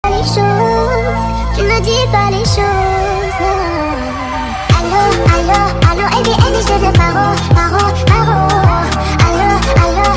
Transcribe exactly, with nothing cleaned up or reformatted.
Les choses, tu ne dis pas les choses. Allô, allô, allô, et bien, et je te paro, paro.